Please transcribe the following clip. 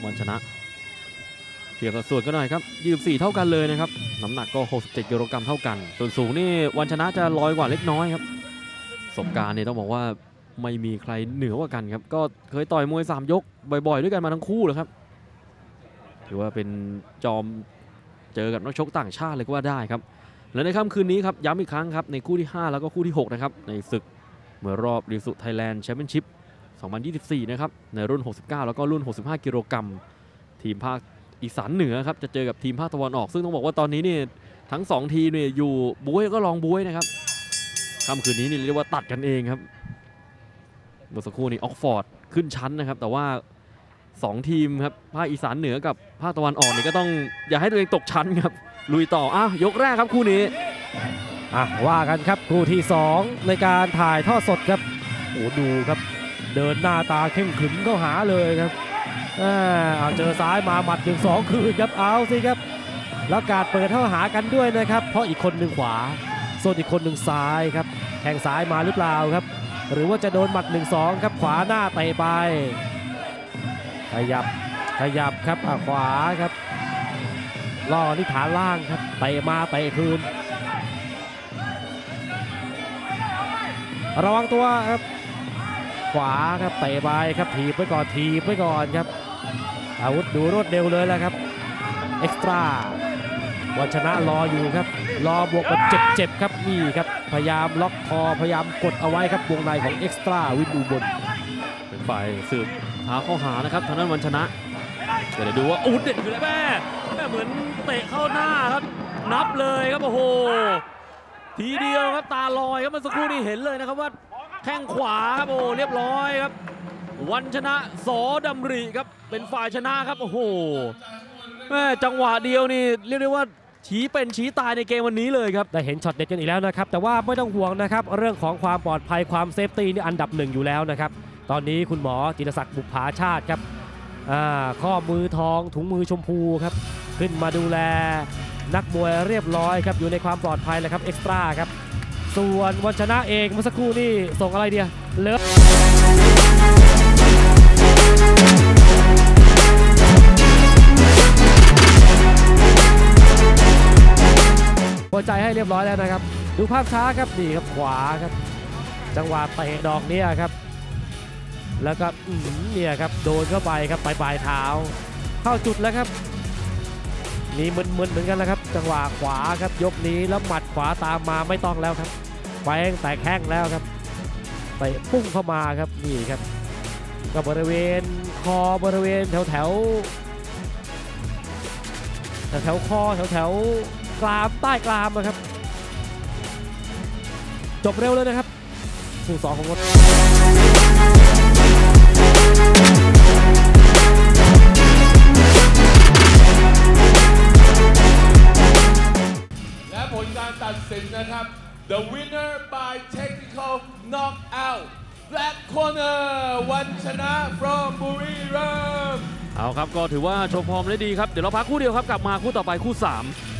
วันชนะเทียบกับส่วนก็หน่อยครับ24เท่ากันเลยนะครับน้ำหนักก็67กิโลกรัมเท่ากันส่วนสูงนี่วันชนะจะลอยกว่าเล็กน้อยครับประสบการณ์เนี่ยต้องบอกว่าไม่มีใครเหนือกว่ากันครับก็เคยต่อยมวย3ยกบ่อยๆด้วยกันมาทั้งคู่เลยครับถือว่าเป็นจอมเจอกับนักชกต่างชาติเลยก็ว่าได้ครับและในค่ำคืนนี้ครับย้ำอีกครั้งครับในคู่ที่5แล้วก็คู่ที่6นะครับในศึกมวยรอบรีสุไทยแลนด์แชมเปี้ยนชิพ2024นะครับในรุ่น69แล้วก็รุ่น65กิโลกรัมทีมภาคอีสานเหนือครับจะเจอกับทีมภาคตะวันออกซึ่งต้องบอกว่าตอนนี้นี่ทั้ง2ทีมเนี่ยอยู่บุ้ยก็ลองบุ้ยนะครับค่ำคืนนี้นี่เรียกว่าตัดกันเองครับเมื่อสักครู่นี้ออกฟอร์ดขึ้นชั้นนะครับแต่ว่า2ทีมครับภาคอีสานเหนือกับภาคตะวันออกนี่ก็ต้องอย่าให้ตัวเองตกชั้นครับลุยต่อยกแรกครับคู่นี้ว่ากันครับคู่ที่2ในการถ่ายทอดสดครับโอ้ดูครับเดินหน้าตาเข้มขึงเข้าหาเลยครับเจอซ้ายมาหมัด1-2คืนครับเอาสิครับแล้วการเปิดเข้าหากันด้วยนะครับเพราะอีกคนหนึ่งขวาส่วนอีกคนหนึ่งซ้ายครับแทงซ้ายมาหรือเปล่าครับหรือว่าจะโดนหมัด1-2ครับขวาหน้าเตะไปขยับครับขวาครับล่อที่ฐานล่างครับเตะมาเตะคืนระวังตัวครับขวาครับเตะไปครับถีบไว้ก่อนครับอาวุธดูรวดเร็วเลยแล้วครับเอ็กซ์ตร้าวันชนะรออยู่ครับรอบวกแบบเจ็บครับนี่ครับพยายามล็อกคอพยายามกดเอาไว้ครับวงในของเอ็กซ์ตร้าวินอุบลเป็นฝ่ายสืบหาเข้าหานะครับทางด้านวันชนะเดี๋ยวดูว่าอาวุธเด็ดคืออะไรแม่เหมือนเตะเข้าหน้าครับนับเลยครับโอ้โหทีเดียวครับตาลอยครับเมื่อสักครู่นี้เห็นเลยนะครับว่าแข้งขวาครับโอ้เรียบร้อยครับวันชนะสอดำริครับเป็นฝ่ายชนะครับโอ้โหแม่จังหวะเดียวนี่เรียกได้ว่าชี้เป็นชี้ตายในเกมวันนี้เลยครับได้เห็นช็อตเด็ดกันอีกแล้วนะครับแต่ว่าไม่ต้องห่วงนะครับเรื่องของความปลอดภัยความเซฟตี้นี่อันดับ1อยู่แล้วนะครับตอนนี้คุณหมอจิรศักดิ์บุภาชาติครับข้อมือทองถุงมือชมพูครับขึ้นมาดูแลนักมวยเรียบร้อยครับอยู่ในความปลอดภัยเลยครับเอ็กซ์ตร้าครับส่วนวันชนะเองเมื่อสักครู่นี่ส่งอะไรเดียเลิฟหัวใจให้เรียบร้อยแล้วนะครับดูภาพช้าครับนี่ครับขวาครับจังหวะเตะดอกนี้ครับแล้วก็เนี่ยครับโดนเข้าไปครับปลายเท้าเข้าจุดแล้วครับมีมึนๆเหมือนกันแล้วครับจังหวะขวาครับยกนี้แล้วหมัดขวาตามมาไม่ต้องแล้วครับแฝงแต่แข้งแล้วครับไปพุ่งเข้ามาครับนี่ครับก็บริเวณคอบริเวณแถวคอแถวกรามใต้กรามนะครับจบเร็วเลยนะครับคู่2ของรถและผลการตัดสินนะครับ The winner by technical knockout Black Corner วันชนะ from บุรีรัมย์เอาครับก็ถือว่าโชว์ฟอร์มได้ดีครับเดี๋ยวเราพักคู่เดียวครับกลับมาคู่ต่อไปคู่3